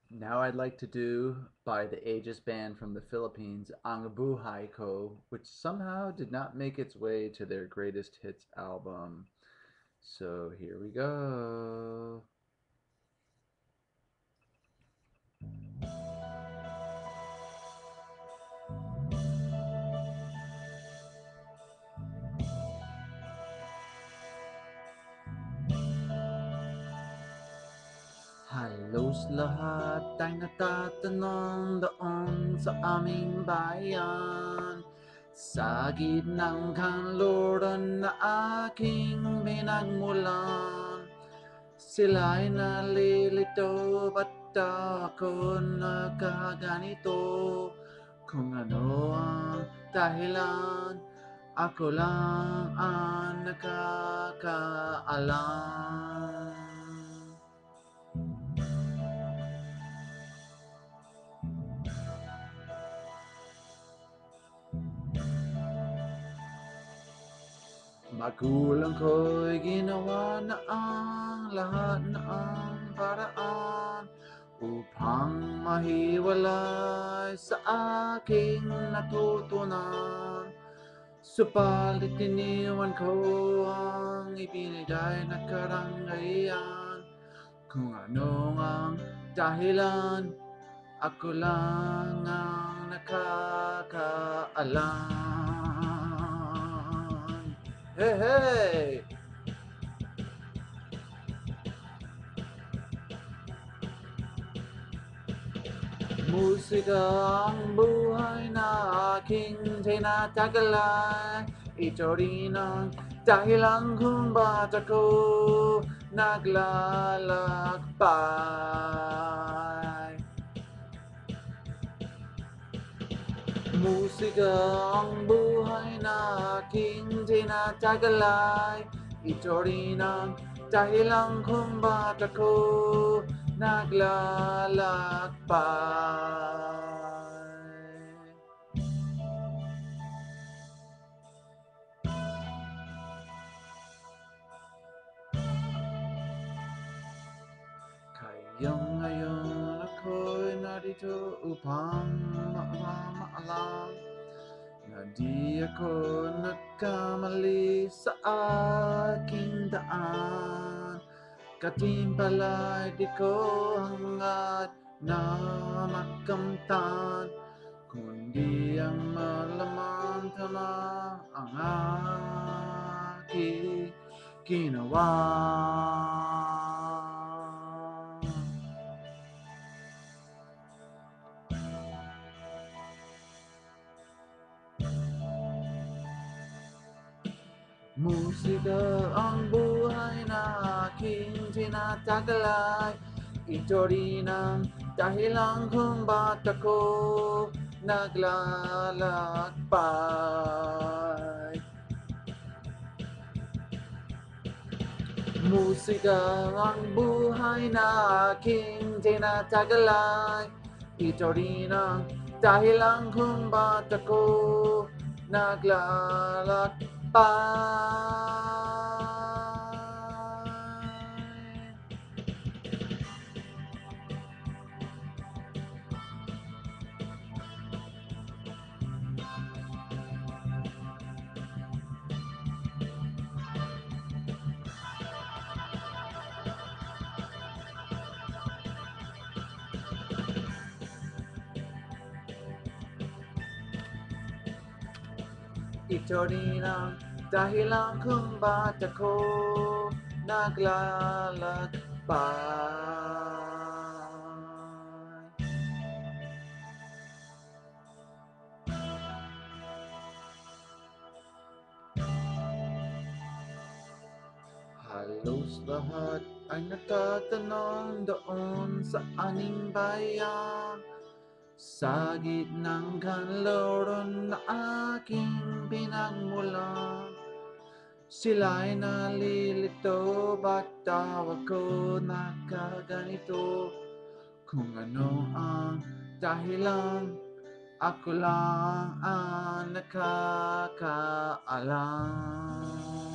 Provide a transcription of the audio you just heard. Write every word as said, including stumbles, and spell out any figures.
Now I'd like to do by the Aegis band from the Philippines, Ang Buhay Ko, which somehow did not make its way to their greatest hits album. So here we go. Halos lahat ay nagtatanong doon sa aming bayan. Sa gitnang kanluran na aking pinagmulan. Sila'y nalilito, ba't ako nagkaganito? Kung ano ang dahilan, ako lang ang nakakaalam. Magulang ko'y ginawa na ang lahat na ang paraan upang mahiwalay sa aking natutunan. Subalit iniwan ko ang ibinigay na karangalan. Kung ano ang dahilan, ako lang ang nakakaalam. Hey, hey! Musika ang buhay na aking tinatagalay. Ito rin ang dahilan kung ba't ako naglalakbay. Musika ang buhay na aking tinatagalay. Ito rin ang dahilan kung ba't ako naglalakbay. Kaya ngayon ako'y narito upang maalam na di ako nagkamali sa aking daan. Katimpalay di ko hangad na makamtan, kundi ang malaman tama ang aking ginawa. Musika ang buhay na aking tinatagalay. Ito rin ang dahilan kung ba't ako naglalakbay. Musika ang buhay na aking tinatagalay. Ito rin ang dahilan kung ba't ako naglalakbay. Ito rin ang dahilan kung ba't ako naglalakbay. Halos lahat ay nagtatanong doon sa aming bayan. Sa gitnang kanluran na aking pinagmulan. Sila'y nalilito, ba't tawag ko nagkaganito? Kung ano ang dahilan, ako lang ang nakakaalam.